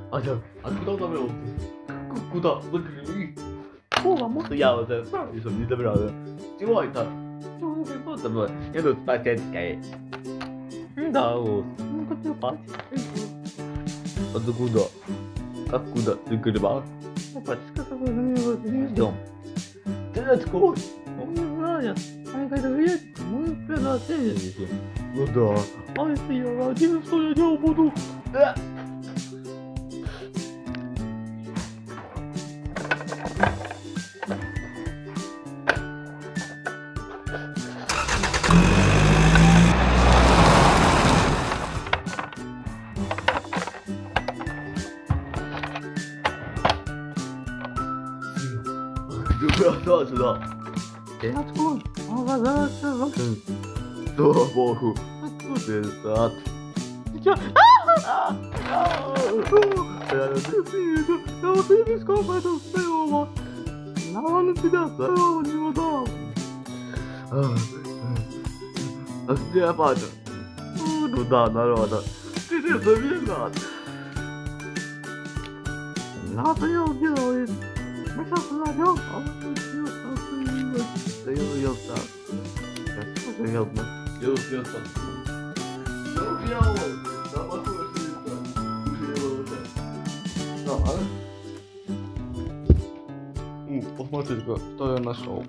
Откуда он добрался? Куда? О, можно я вот это сам, чтобы не добрался? Чего это? Ну, вот было. Я тут соседская. Да, вот. Ну, как ты пать? Откуда? Откуда? Ты грибал? Ну, пачка, как мы не ждем. Ты откуда? Ну, не знаю. Они как-то приедут, мы прямо отсеялись. Ну да. А если я один, что я делать буду? Что сюда? Ты откуда? Оказался вокруг. Слава богу. Откуда это? Я уже песком это стояла. На на тебя стояла не вода. А где папа? Ну да, народа. Ты же виноват. Надо я делать. Мы сейчас найдем, а мы тут стоялся. Сейчас стоялся. Посмотрите-ка, что я нашел.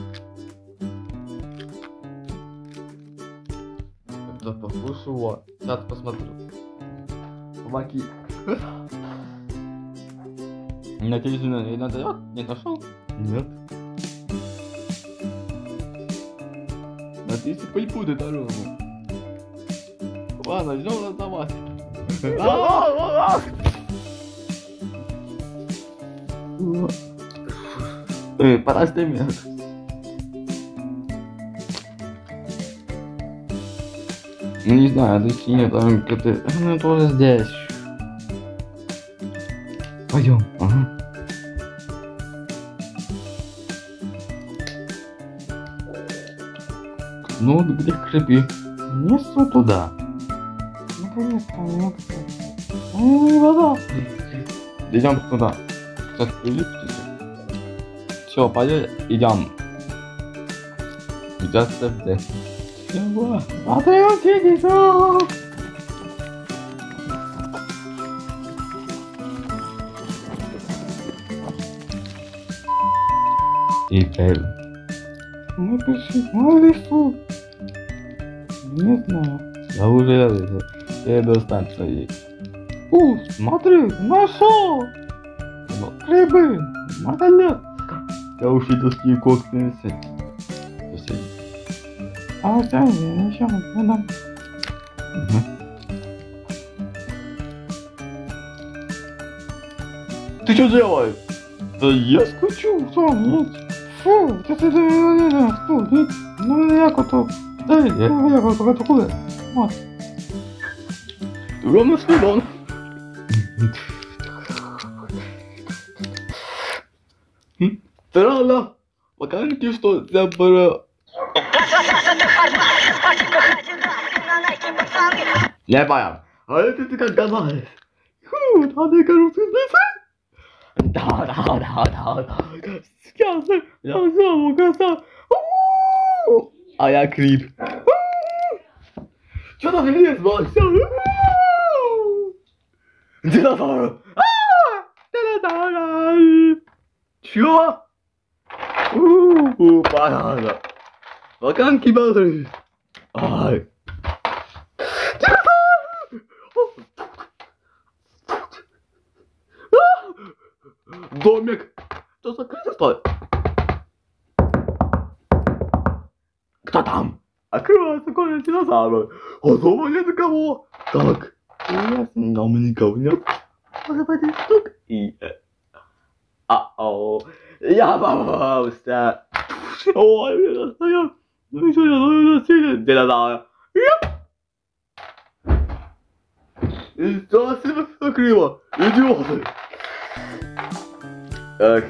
Это покушала. Сейчас посмотрю. Помоги. Надеюсь, не надает? Не нашел? Нет. Надеюсь, пойду дорогу. Ладно, ждем раздавать. Подожди меня. Ну не знаю, это синяя там где-то. Она тоже здесь. Пойдем. Ага. Ну, где крепи? Несу туда. Наконец-то, наконец-то. Вода. Идем туда. Сейчас прилипните. Все, пойдем, идем. Идем сюда. Чего? Смотрите, что? Теперь мы пришли на лесу. Не знаю. Я уже еду станцию. О, смотри, нашел! Грибы, молодец! Я уж иду с ней кокнулся. А вот я еще рядом. Ты что делаешь? Да я скучу, сам нет. Фу, фу, ну я готов. Да, я готов. Вот. Ровно следом. Странно. Покажите, что я пора. Не понял. А это ты как говоришь? Фу, надо короче списать. Да. Я сам указал. А я крип. Что там лес вообще? Динозавр. Динозавр. Чё? Понятно. Ваканки батареи. Ай. Домик. Что закрыто стоит? Кто там? Открывается комната динозавра. А дома нет никого. Так. Ясно, дома никого нет. Может быть, стук и... Ау. Я попался. Ой, я стоял. Ну и что, я сильно динозавра. И что, себе закрыло? Идиоты. Так.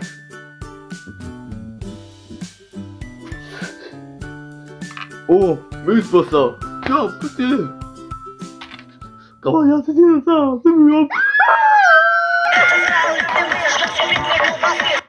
О, выспался. Все, пусти. Говорят, динозавр, забьем. Ужасный!